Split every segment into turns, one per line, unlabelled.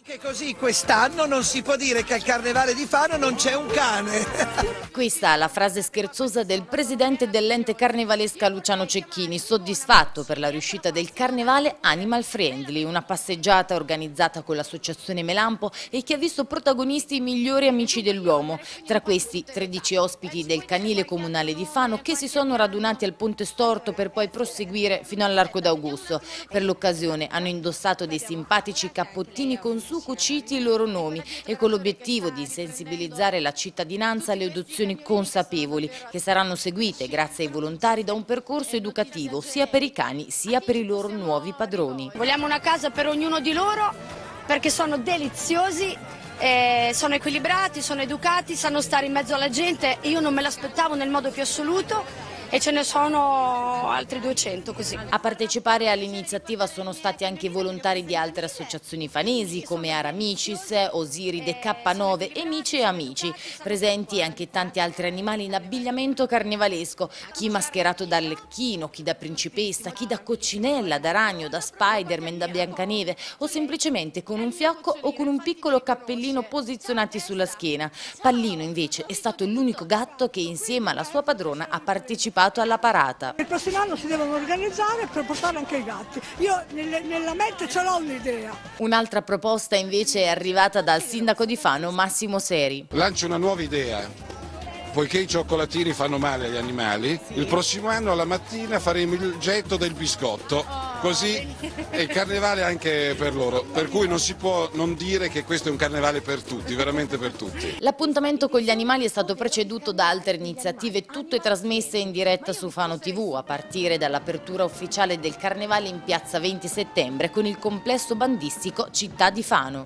Che così quest'anno non si può dire che al Carnevale di Fano non c'è un cane.
Questa è la frase scherzosa del presidente dell'ente carnevalesca Luciano Cecchini, soddisfatto per la riuscita del carnevale Animal Friendly, una passeggiata organizzata con l'associazione Melampo e che ha visto protagonisti i migliori amici dell'uomo. Tra questi 13 ospiti del canile comunale di Fano che si sono radunati al Ponte Storto per poi proseguire fino all'Arco d'Augusto. Per l'occasione hanno indossato dei simpatici cappottini con su cuciti i loro nomi e con l'obiettivo di sensibilizzare la cittadinanza alle adozioni consapevoli che saranno seguite grazie ai volontari da un percorso educativo sia per i cani sia per i loro nuovi padroni.
Vogliamo una casa per ognuno di loro perché sono deliziosi, sono equilibrati, sono educati, sanno stare in mezzo alla gente e io non me l'aspettavo nel modo più assoluto. E ce ne sono altri 200 così.
A partecipare all'iniziativa sono stati anche volontari di altre associazioni fanesi come Aramicis, Osiride K9 e Mici e Amici. Presenti anche tanti altri animali in abbigliamento carnevalesco, chi mascherato da Arlecchino, chi da principessa, chi da coccinella, da ragno, da Spiderman, da Biancaneve o semplicemente con un fiocco o con un piccolo cappellino posizionati sulla schiena. Pallino invece è stato l'unico gatto che insieme alla sua padrona ha partecipato alla parata.
Il prossimo anno si devono organizzare per portare anche i gatti. Io nella mente ce l'ho un'idea.
Un'altra proposta invece è arrivata dal sindaco di Fano, Massimo Seri.
Lancio una nuova idea. Poiché i cioccolatini fanno male agli animali, il prossimo anno alla mattina faremo il getto del biscotto, così è il carnevale anche per loro, per cui non si può non dire che questo è un carnevale per tutti, veramente per tutti.
L'appuntamento con gli animali è stato preceduto da altre iniziative, tutte trasmesse in diretta su Fano TV, a partire dall'apertura ufficiale del carnevale in piazza 20 settembre con il complesso bandistico Città di Fano.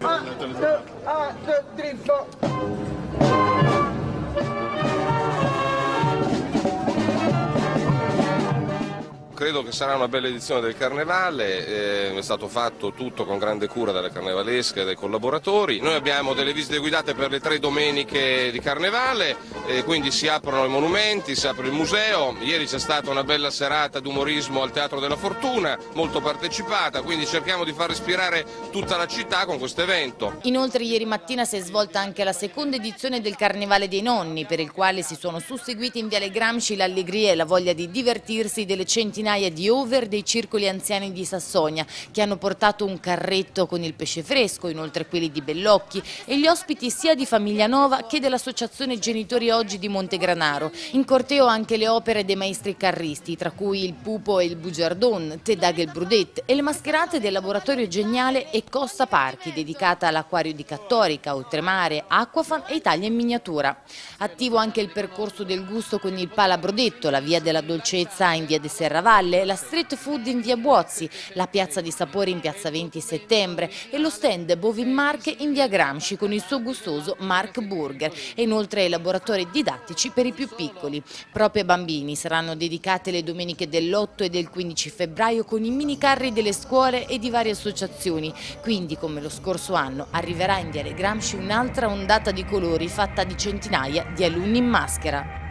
Credo che sarà una bella edizione del Carnevale, è stato fatto tutto con grande cura dalle carnevalesche e dai collaboratori. Noi abbiamo delle visite guidate per le 3 domeniche di Carnevale, quindi si aprono i monumenti, si apre il museo. Ieri c'è stata una bella serata d'umorismo al Teatro della Fortuna, molto partecipata, quindi cerchiamo di far respirare tutta la città con questo evento.
Inoltre ieri mattina si è svolta anche la seconda edizione del Carnevale dei Nonni, per il quale si sono susseguiti in Viale Gramsci l'allegria e la voglia di divertirsi delle centinaia di over dei circoli anziani di Sassonia che hanno portato un carretto con il pesce fresco, inoltre quelli di Bellocchi e gli ospiti sia di Famiglia Nova che dell'associazione Genitori Oggi di Montegranaro. In corteo anche le opere dei maestri carristi, tra cui il Pupo e il Bugiardon, Tedag e il Brudet e le mascherate del Laboratorio Geniale e Costa Parchi, dedicata all'acquario di Cattorica, Oltremare, Aquafan e Italia in miniatura. Attivo anche il percorso del gusto con il Pala Brodetto, la via della dolcezza in via de Serravalle, la street food in via Buozzi, la piazza di sapori in piazza 20 settembre e lo stand Bovin Marche in via Gramsci con il suo gustoso Mark Burger e inoltre i laboratori didattici per i più piccoli. Proprio ai bambini saranno dedicate le domeniche dell'8 e del 15 febbraio con i mini carri delle scuole e di varie associazioni. Quindi, come lo scorso anno, arriverà in viale Gramsci un'altra ondata di colori fatta di centinaia di alunni in maschera.